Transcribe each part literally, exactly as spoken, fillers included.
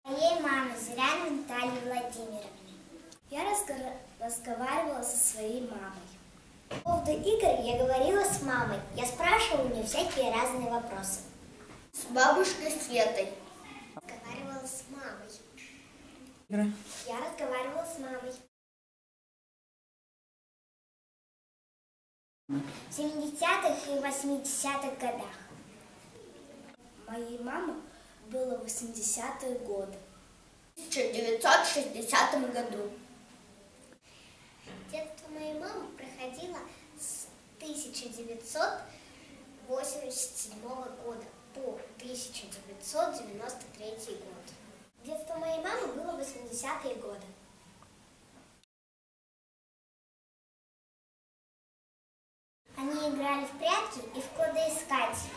Моей мамы Зыряновой Натальи Владимировны. Я разго- разговаривала со своей мамой. По поводу игр я говорила с мамой. Я спрашивала у нее всякие разные вопросы. С бабушкой Светой. Разговаривала с мамой. Игры. Я разговаривала с мамой. В семидесятых и восьмидесятых годах. Моей мамы было восьмидесятые годы. В тысяча девятьсот шестидесятом году. Детство моей мамы проходило с тысяча девятьсот восемьдесят седьмого года по тысяча девятьсот девяносто третий год. Детство моей мамы было в восьмидесятые годы. Они играли в прятки и в кладоискатель.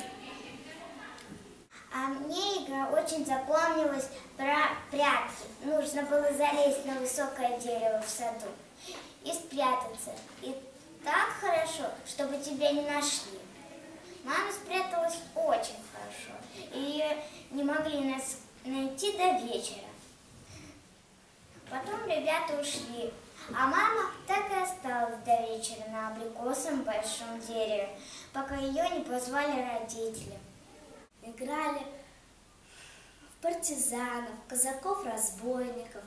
А мне игра очень запомнилась про прятки. Нужно было залезть на высокое дерево в саду и спрятаться. И так хорошо, чтобы тебя не нашли. Мама спряталась очень хорошо. И ее не могли нас найти до вечера. Потом ребята ушли. А мама так и осталась до вечера на абрикосовом большом дереве, пока ее не позвали родители. Играли в партизанов, казаков-разбойников.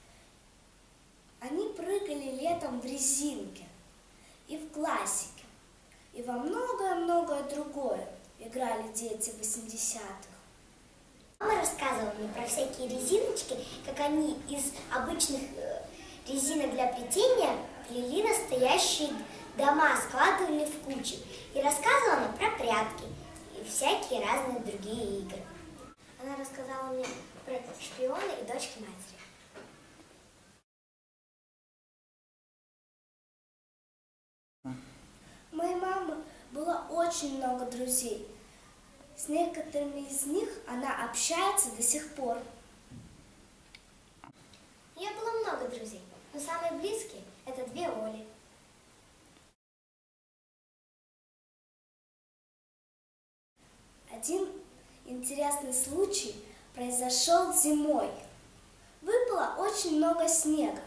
Они прыгали летом в резинке и в классике, и во многое-многое другое играли дети восьмидесятых. Мама рассказывала мне про всякие резиночки, как они из обычных э, резинок для плетения плели настоящие дома, складывали в кучи. И рассказывала мне про прятки и всякие разные другие игры. Она рассказала мне про шпиона и дочки матери. У моей мамы было очень много друзей. С некоторыми из них она общается до сих пор. У нее было много друзей, но самые близкие – это две Оли. Один интересный случай произошел зимой. Выпало очень много снега.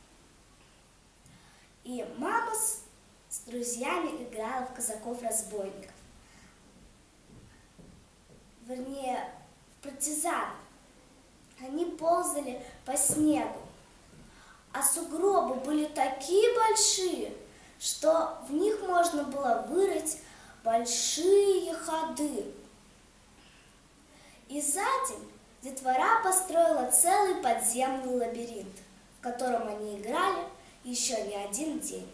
И мама с, с друзьями играла в казаков-разбойников. Вернее, в партизан. Они ползали по снегу. А сугробы были такие большие, что в них можно было вырыть большие ходы. И за день детвора построила целый подземный лабиринт, в котором они играли еще не один день.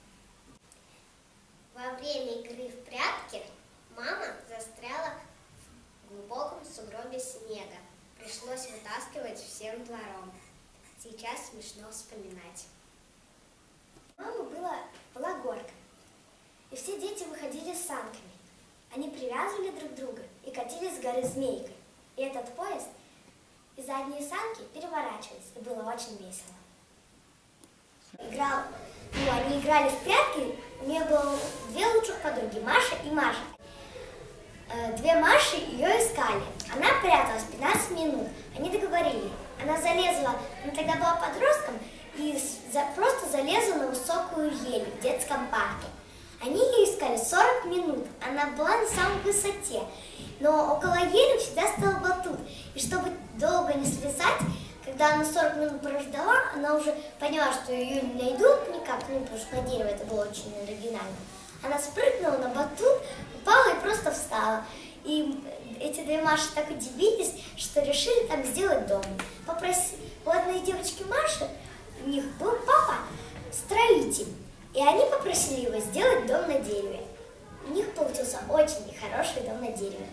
Во время игры в прятки мама застряла в глубоком сугробе снега. Пришлось вытаскивать всем двором. Сейчас смешно вспоминать. У мамы была, была горка, и все дети выходили с санками. Они привязывали друг друга и катили с горы змейкой. И этот поезд и задние санки переворачивались, и было очень весело. Играл, ну, они играли в прятки, у нее было две лучших подруги, Маша и Маша. Э, две Маши ее искали. Она пряталась пятнадцать минут, они договорились. Она залезла, она тогда была подростком, и за, просто залезла на высокую ель в детском парке. Они ее искали сорок минут, она была на самой высоте, но около ели всегда стоял батут. И чтобы долго не слезать, когда она сорок минут прождала, она уже поняла, что ее не найдут никак, ну, потому что на дерево это было очень оригинально. Она спрыгнула на батут, упала и просто встала. И эти две Маши так удивились, что решили там сделать дом. Попросили, у одной девочки Маши, у них был папа строитель, и они попросили его сделать дом на дереве. У них получился очень хороший дом на дереве.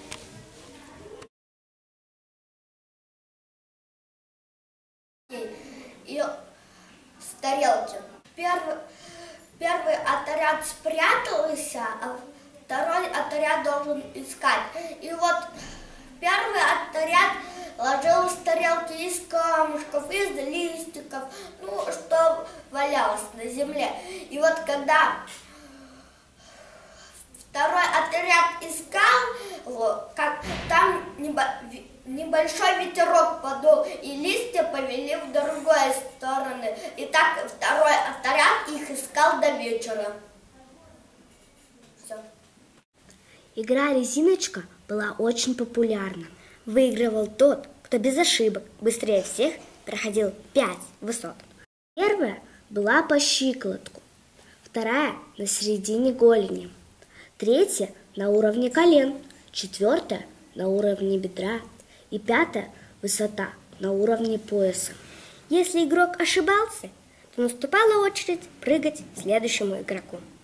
И с тарелки. Первый, первый отряд спрятался, а второй отряд должен искать. И вот первый отряд ложил с тарелки из камушков, из листиков, ну, что валялось на земле. И вот когда второй отряд искал, как там небольшой ветерок подул, и листья повели в другую сторону. И так второй отряд их искал до вечера. Все. Игра «Резиночка» была очень популярна. Выигрывал тот, кто без ошибок быстрее всех проходил пять высот. Первая была по щиколотку, вторая на середине голени, третья на уровне колен, четвертая на уровне бедра и пятая высота на уровне пояса. Если игрок ошибался, то наступала очередь прыгать следующему игроку.